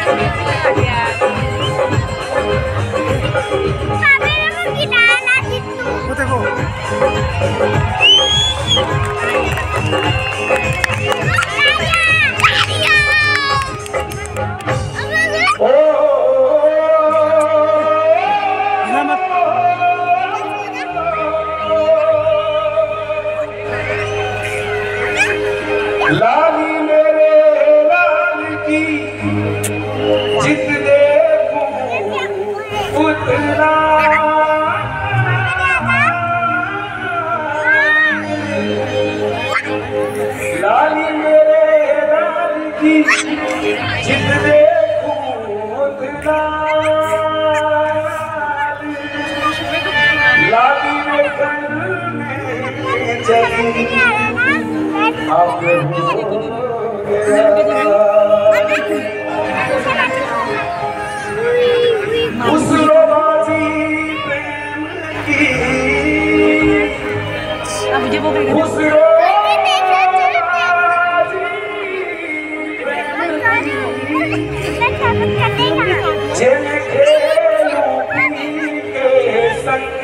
लाली मेरे लाल की जित देखूं उतना लाली मेरे लाल की जित देखूं उतना लाली में करने चली अब उस रोबाजी प्रेम की उस रोबाजी जिन खेलों के संग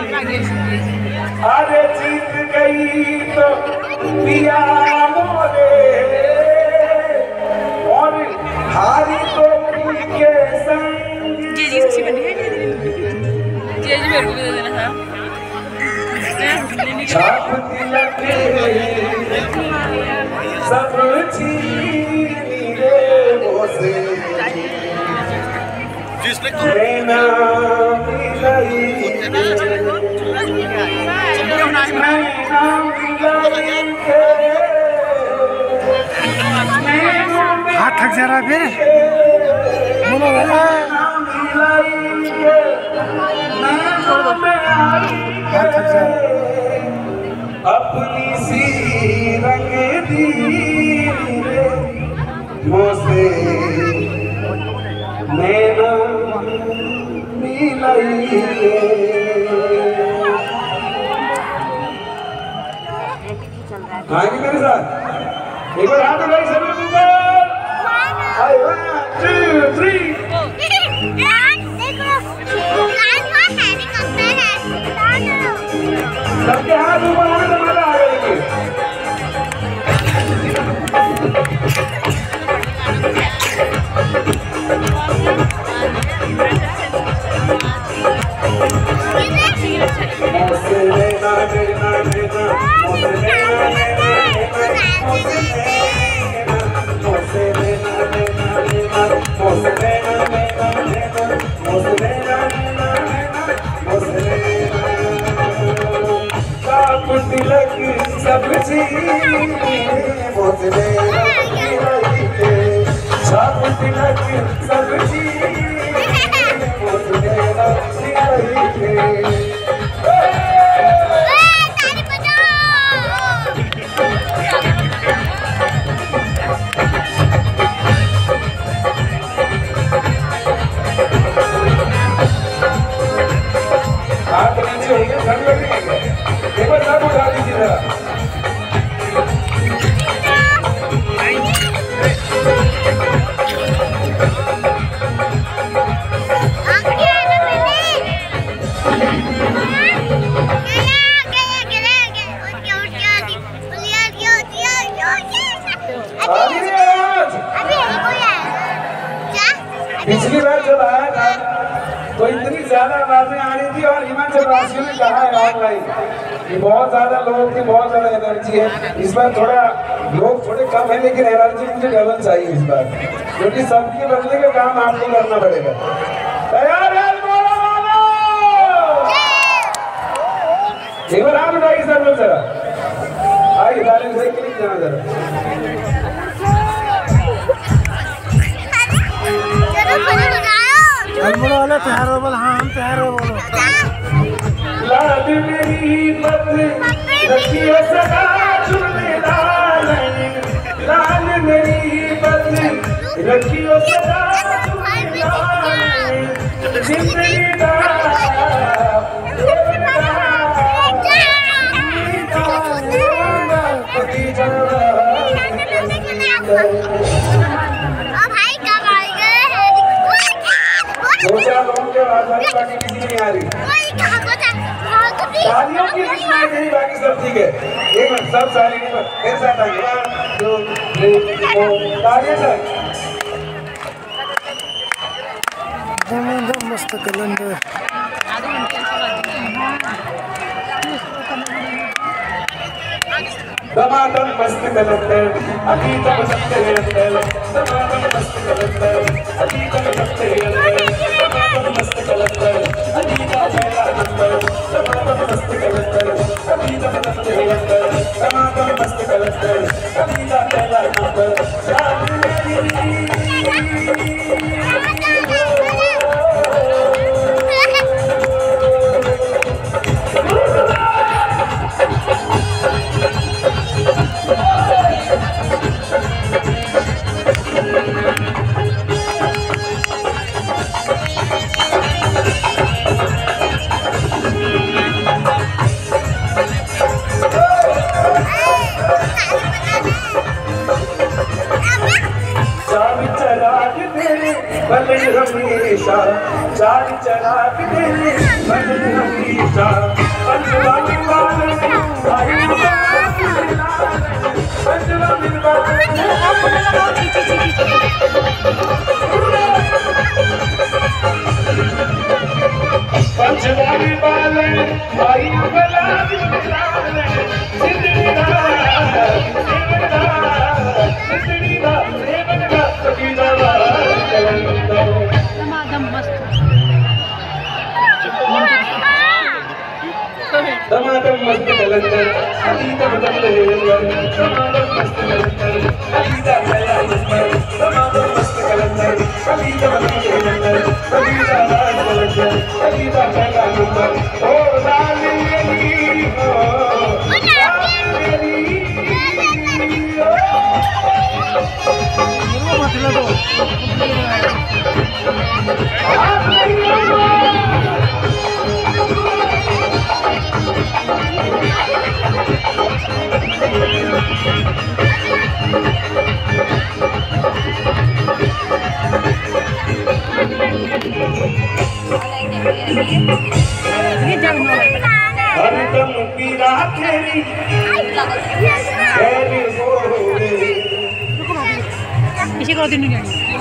अरे जीत गई तो पिया मोरे और हारी तो के संग जी सच्ची बनी है जी मेरे को भी दे देना हाँ छाप तिलक सब छीनी रे मोसे नैना मिलाई हाथ थक जा रहा है अपनी सी रंग दी मोसे नैना मिलाई आगे मेरे साथ एक बार हाथ उठाइए सभी ऊपर 1 2 3 सबके हाथ ऊपर होने से मजा आ जाएगी तिलक सब छाप तिलक सब हाथ नीचे होंगे ठंड लगेगी एक बार सब उठा दीजिए जरा पिछली बार जब आया था तो इतनी ज्यादा आवाजें आ रही थी और हिमाचल वासियों ने कहा है ऑनलाइन कि बहुत ज्यादा लोगों की बहुत ज्यादा एनर्जी है। इस बार थोड़ा लोग थोड़े कम है लेकिन एनर्जी मुझे डबल चाहिए इस बार क्योंकि सबके बदले का काम आपको करना पड़ेगा। तैयार है एक बार हाथ उठाइए सब लोग जरा आइए ताली से क्लिक जाना जरा बोलो वाले तैयार हो बोलो हाँ हम तैयार हो बोलो लाड मेरी पत रखियो सदा चुने लाल मेरी पत रखियो सदा चुने जिंदगी का आवाज आ रही, बाकी किसी की नहीं आ रही। तालियों की सुनाई दे रही, बाकी सब ठीक है। एक मिनट, सब सारे नहीं, मेरे साथ आइए। 1 2 3 4 तालियां सर। मस्त कलंदर दमादम मस्त कलंदर अभी तक सबसे अंदर, दमादम मस्त कलंदर अभी तक सबसे अंदर, दमादम मस्त कलंदर अभी का पहला नंबर, दमादम मस्त कलंदर अभी तक सबसे अंदर, दमादम मस्त कलंदर अभी का पहला नंबर। हमेशा चार चराग तेरे बदन हमेशा, पंचवानी बादल आई पंचवानी बादल पंचवानी बादल आई दमादम मस्त कलंदर अभी तक बदल दमादम मस्त कलंदर अभी तक पहला नंबर, दमादम मस्त कलंदर अभी तक बदल अभी तक कलंदर अभी तक पहला नंबर। ओ लाली हो हरदम पीरा तेरी इसी को दिन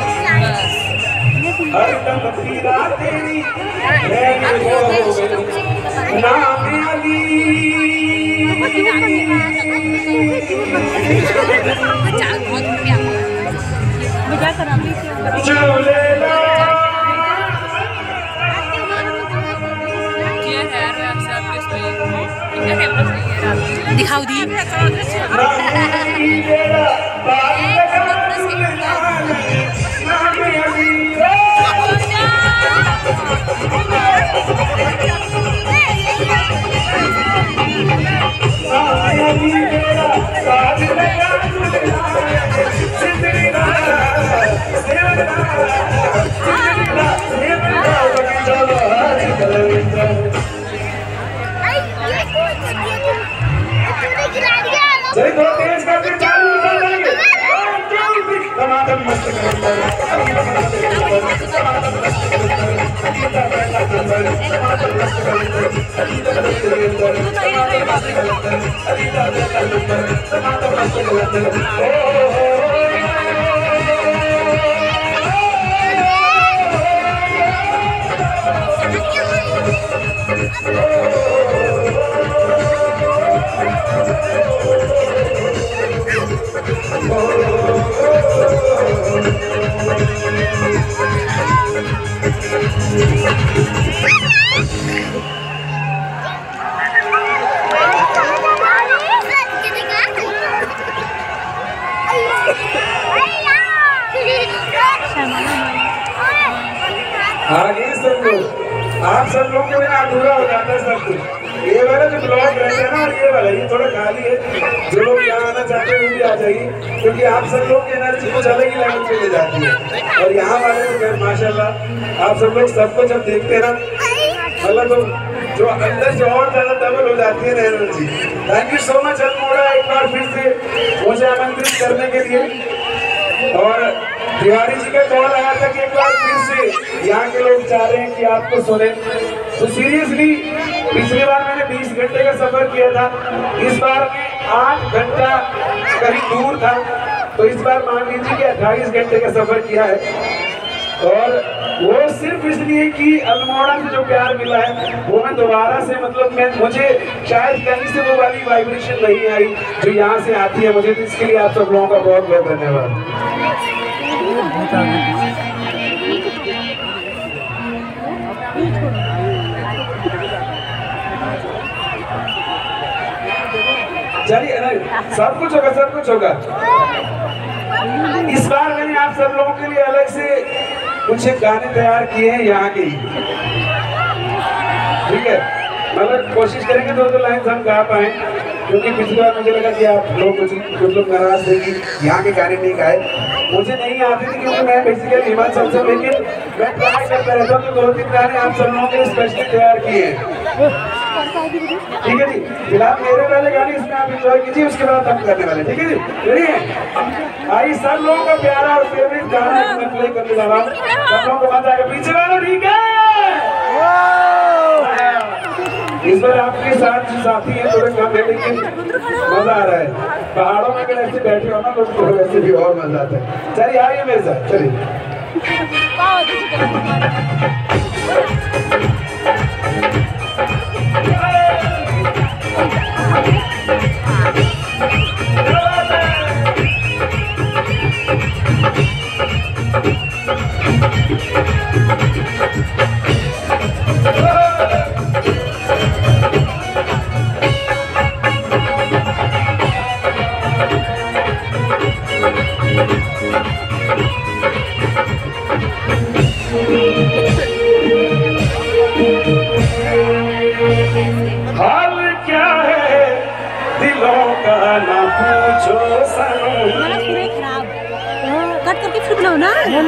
हरदम पीरा तेरी नाम अली दिखाओ दी चलिए थोड़ा तेज करके चालू कर देंगे। दमादम मस्त कलंदर अभी तक दमादम मस्त कलंदर अभी तक पहला नंबर, दमादम मस्त कलंदर अभी तक दमादम मस्त कलंदर अभी तक पहला नंबर, दमादम मस्त कलंदर। आगे सब लोग, आप सब लोग के बिना अधूरा हो जाता है सब कुछ। ये वाला जो ब्लॉग रहता है ना, ये वाला ये थोड़ा खाली है। जो लोग यहाँ आना चाहते हैं वो भी आ जाइए, क्योंकि आप सब लोग की एनर्जी कुछ अलग ही लेवल पे ले जाती है। और यहाँ वाले तो माशाल्लाह आप सब लोग सबको जब देखते हैं ना, मतलब जो अंदर जो और ज्यादा डबल हो जाती है energy. Thank you so much Almora एक बार फिर से मुझे आमंत्रित करने के लिए। और तिवारी जी का कॉल आया था कि एक बार फिर से यहाँ के लोग चाह रहे हैं कि आपको सुने। तो सीरियसली पिछली बार मैंने 20 घंटे का सफर किया था, इस बार में 8 घंटा कहीं दूर था, तो इस बार मान लीजिए कि 28 घंटे का सफर किया है। और वो सिर्फ इसलिए कि अल्मोड़ा से जो प्यार मिला है वो मैं दोबारा से मतलब मुझे शायद कहीं से वो वाली वाइब्रेशन नहीं आई जो यहाँ से आती है मुझे। तो इसके लिए आप सब लोगों का बहुत बहुत धन्यवाद। चलिए सब कुछ होगा, सब कुछ होगा। इस बार मैंने आप सब लोगों के लिए अलग से कुछ गाने तैयार किए हैं यहाँ के ही, ठीक है। मतलब कोशिश करेंगे दो लाइन हम गा पाए, क्योंकि पिछली बार मुझे लगा कि आप लोग कुछ लोग नाराज थे कि यहाँ के गाने नहीं गाए। मुझे नहीं आते थे क्योंकि मैं बेसिकली हिमाचल से, लेकिन मैं ट्राई करता रहता हूँ। तो 2-3 गाने आप सब लोगों के लिए स्पेशली तैयार किए हैं, ठीक है जी। फिलहाल मेरे पहले गाने इसमें आप एंजॉय कीजिए, उसके बाद हम करने वाले, ठीक है जी। रेडी है? आइए सब लोगों का प्यारा और फेवरेट गाना मैं प्ले करने जा रहा हूँ, सब लोगों को मजा आएगा। पीछे वालों ठीक है? इस बार आपके साथ जो साथी है थोड़े कम है, लेकिन मजा आ रहा है। पहाड़ों में अगर ऐसे बैठे हो ना तो वैसे भी और मजा आता है। चलिए आइए मेरे साथ, चलिए। हाल क्या है दिलों का ना पूछो सनम। कट करके फिर बनाओ ना।